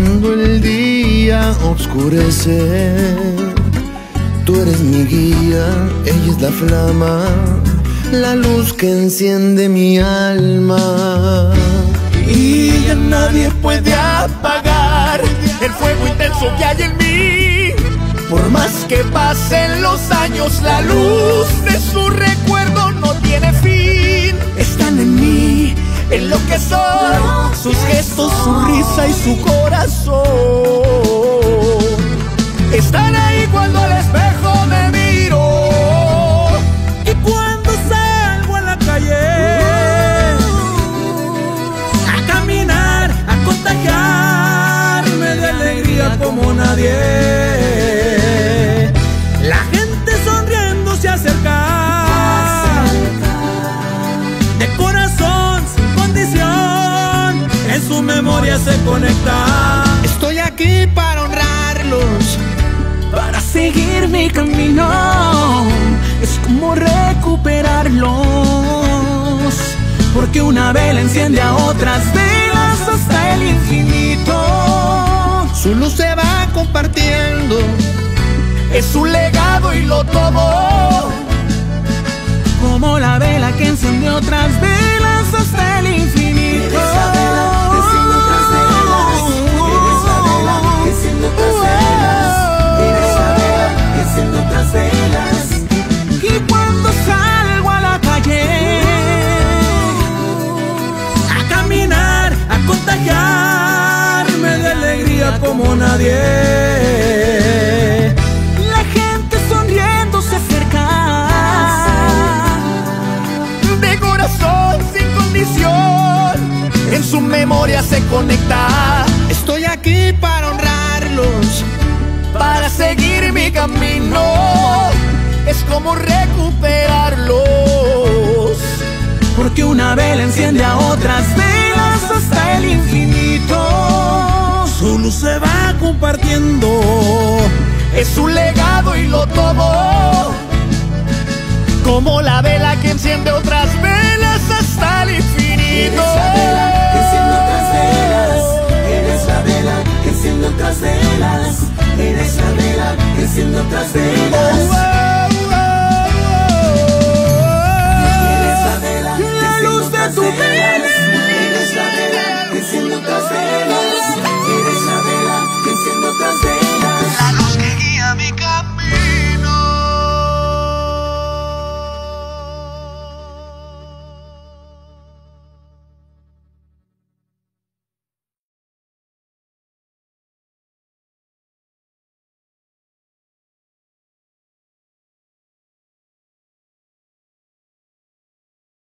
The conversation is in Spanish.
cuando el día oscurece. Tú eres mi guía, ella es la flama, la luz que enciende mi alma. Y ya nadie puede apagar el fuego intenso que hay en mí. Por más que pasen los años, la luz de su recuerdo no tiene fin. Están en mí, en lo que soy, sus gestos, su risa y su corazón. Están ahí cuando al espejo me miro y cuando salgo a la calle a caminar, a contagiarme de alegría como nadie. La gente sonriendo se acerca, de corazón, sin condición, en su memoria se conecta. Estoy aquí para honrarlos, Para seguir mi camino, es como recuperarlos, porque una vela enciende a otras velas hasta el infinito. su luz se va compartiendo, Es su legado y lo tomó, como la vela que enciende otras velas hasta el infinito. Eres la vela que enciende otras velas, eres la vela que enciende otras velas, eres la vela que enciende otras velas. Y cuando salgo a la calle a caminar, a contagiarme de alegría como nadie, la gente sonriendo se acerca, de corazón, sin condición, en su memoria se conecta. estoy aquí para honrarlos, Para seguir mi camino, es como recuperarlos, porque una vela enciende a otras velas hasta el infinito. Su luz se va compartiendo, es su legado y lo tomó, como la vela que enciende otras velas hasta el infinito. Eres la vela que enciende otras velas, eres la vela que enciende otras velas, eres la vela que enciende otras velas.